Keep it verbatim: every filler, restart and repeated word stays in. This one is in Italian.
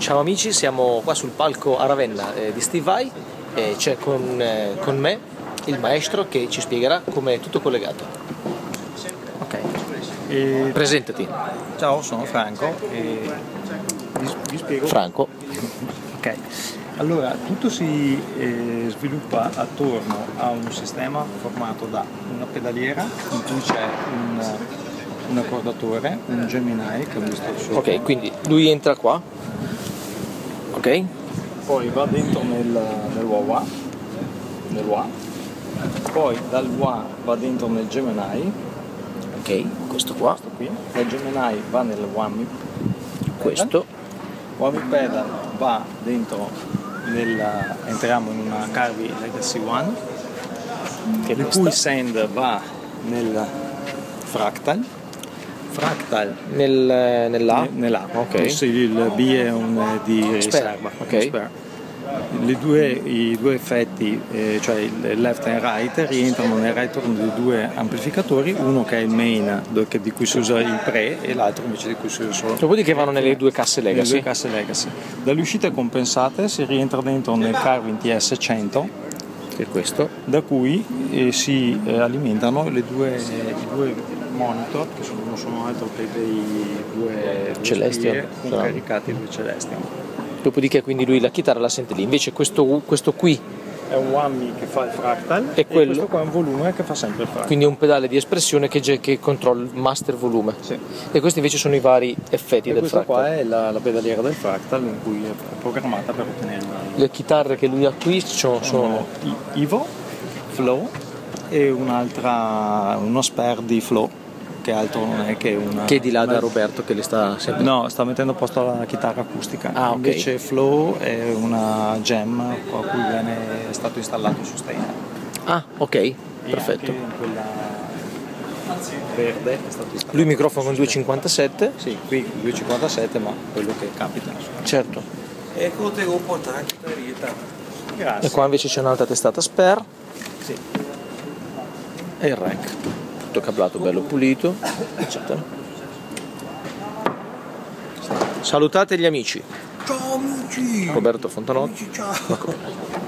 Ciao amici, siamo qua sul palco a Ravenna eh, di Steve Vai e c'è con, eh, con me il maestro che ci spiegherà come è tutto collegato. Ok. E... Presentati. Ciao, sono Franco e vi, vi spiego. Franco. Ok. Allora, tutto si eh, sviluppa attorno a un sistema formato da una pedaliera in cui c'è un, un accordatore, un Gemini che ho visto sopra. Ok, quindi lui entra qua. Ok. Poi va dentro nel, nel wah-wah, nel wah. Poi dal wah va dentro nel Gemini. Ok, questo qua. Questo qui. Dal Gemini va nel Whammy. Questo. Whammy Pedal va dentro nella, entriamo in una Carvi Legacy One, che il cui send va nel Fractal. Fractal Nel, nell'A? Nell'A, ok. Sì, il B è un di riserva. Ok. Le due, I due effetti, eh, cioè il left and right, rientrano nel return di due amplificatori, uno che è il main che, di cui si usa il pre e l'altro invece di cui si usa solo. Dopodiché vanno nelle due casse Legacy. Nelle due casse Legacy. Dalle uscite compensate si rientra dentro nel Carvin T S cento, che è questo, da cui eh, si eh, alimentano le due, i due monitor che sono, non sono altro che dei due Celestion caricati due Celestion. Dopodiché quindi lui la chitarra la sente lì, invece questo, questo qui è un Whammy che fa il fractal e, e quello, questo qua è un volume che fa sempre il fractal. Quindi è un pedale di espressione che, che controlla il master volume. Sì. E questi invece sono i vari effetti e del questa fractal. Qua è la, la pedaliera del fractal in cui è programmata per ottenere il... Le chitarre che lui ha qui sono, sono... Ivo, Flow e un'altra, uno spare di Flow, che altro non è che una... Che è di là una... da Roberto che le sta sempre... No, sta mettendo a posto la chitarra acustica. Ah, ok. Invece Flow è una gem a cui viene, è stato installato il sustainer. Ah, ok, e perfetto. Anche in quella verde è stato installato. Lui microfono con due cinquantasette? Sì, qui due cinquantasette, ma quello che capita. Certo. Ecco, te lo portare anche per rieta. Grazie. E qua invece c'è un'altra testata spare. Sì. E il rack. Tutto cablato bello pulito, eccetera. Salutate gli amici. Ciao amici! Roberto Fontanotti. Amici, ciao!